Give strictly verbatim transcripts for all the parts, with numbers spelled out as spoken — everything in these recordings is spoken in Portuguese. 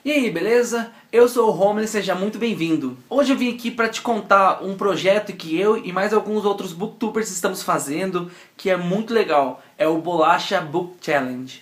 E aí, beleza? Eu sou o Homeless, seja muito bem-vindo. Hoje eu vim aqui para te contar um projeto que eu e mais alguns outros booktubers estamos fazendo, que é muito legal. É o Bolacha Book Challenge.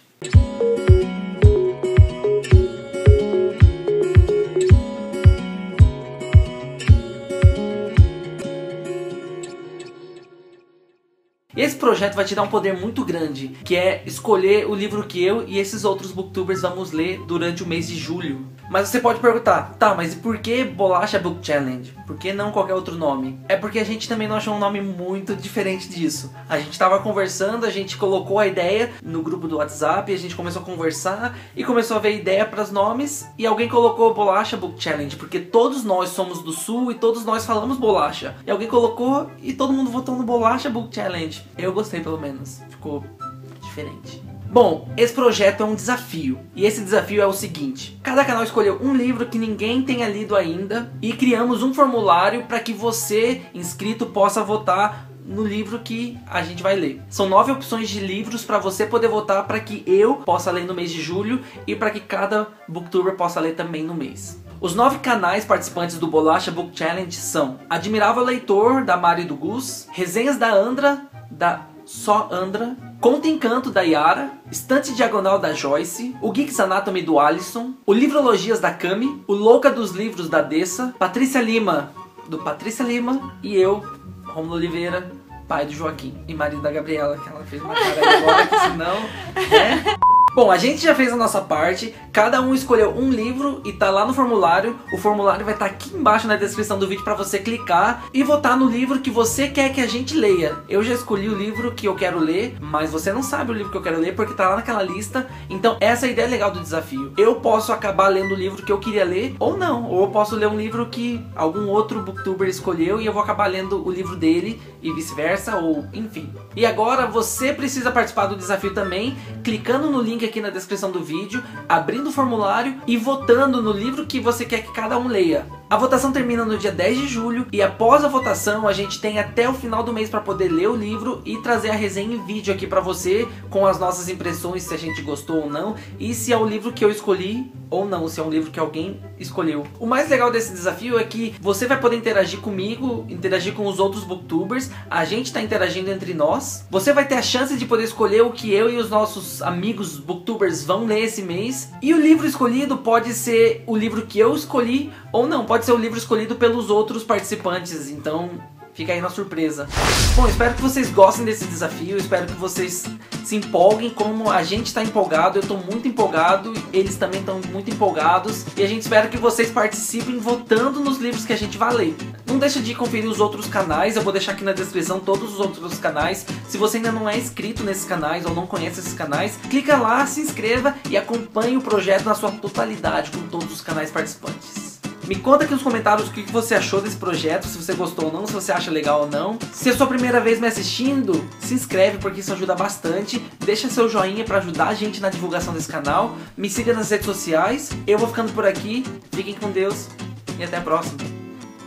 E esse projeto vai te dar um poder muito grande, que é escolher o livro que eu e esses outros booktubers vamos ler durante o mês de julho. Mas você pode perguntar, tá, mas e por que Bolacha Book Challenge? Por que não qualquer outro nome? É porque a gente também não achou um nome muito diferente disso. A gente tava conversando, a gente colocou a ideia no grupo do WhatsApp, a gente começou a conversar e começou a ver ideia para os nomes, e alguém colocou Bolacha Book Challenge, porque todos nós somos do Sul e todos nós falamos bolacha. E alguém colocou e todo mundo votou no Bolacha Book Challenge. Eu gostei, pelo menos. Ficou diferente. Bom, esse projeto é um desafio. E esse desafio é o seguinte. Cada canal escolheu um livro que ninguém tenha lido ainda. E criamos um formulário para que você, inscrito, possa votar no livro que a gente vai ler. São nove opções de livros para você poder votar, para que eu possa ler no mês de julho e para que cada booktuber possa ler também no mês. Os nove canais participantes do Bolacha Book Challenge são Admirável Leitor, da Mari e do Gus, Resenhas da Andra, da Só Andra, Conta Encanto, da Yara, Estante Diagonal, da Joyce, o Geeks Anatomy, do Alisson, o Livrologias, da Cami, o Louca dos Livros, da Dessa, Patrícia Lima, do Patrícia Lima, e eu, Romulo Oliveira, pai do Joaquim, e marido da Gabriela, que ela fez uma cara agora, que senão, né? Bom, a gente já fez a nossa parte, cada um escolheu um livro e tá lá no formulário. O formulário vai estar aqui embaixo na descrição do vídeo para você clicar e votar no livro que você quer que a gente leia. Eu já escolhi o livro que eu quero ler, mas você não sabe o livro que eu quero ler porque tá lá naquela lista. Então essa é a ideia legal do desafio. Eu posso acabar lendo o livro que eu queria ler ou não, ou eu posso ler um livro que algum outro booktuber escolheu e eu vou acabar lendo o livro dele e vice-versa, ou enfim. E agora você precisa participar do desafio também, clicando no link aqui na descrição do vídeo, abrindo o formulário e votando no livro que você quer que cada um leia. A votação termina no dia dez de julho e após a votação a gente tem até o final do mês para poder ler o livro e trazer a resenha em vídeo aqui para você, com as nossas impressões, se a gente gostou ou não, e se é o livro que eu escolhi ou não, se é um livro que alguém escolheu. O mais legal desse desafio é que você vai poder interagir comigo, interagir com os outros booktubers, a gente está interagindo entre nós, você vai ter a chance de poder escolher o que eu e os nossos amigos booktubers vão ler esse mês, e o livro escolhido pode ser o livro que eu escolhi ou não, pode ser o livro escolhido pelos outros participantes, então fica aí na surpresa. Bom, espero que vocês gostem desse desafio, espero que vocês se empolguem como a gente está empolgado, eu estou muito empolgado, eles também estão muito empolgados, e a gente espera que vocês participem votando nos livros que a gente vai ler. Não deixa de conferir os outros canais, eu vou deixar aqui na descrição todos os outros canais. Se você ainda não é inscrito nesses canais ou não conhece esses canais, clica lá, se inscreva e acompanhe o projeto na sua totalidade com todos os canais participantes. Me conta aqui nos comentários o que você achou desse projeto, se você gostou ou não, se você acha legal ou não. Se é a sua primeira vez me assistindo, se inscreve porque isso ajuda bastante. Deixa seu joinha para ajudar a gente na divulgação desse canal. Me siga nas redes sociais. Eu vou ficando por aqui. Fiquem com Deus e até a próxima.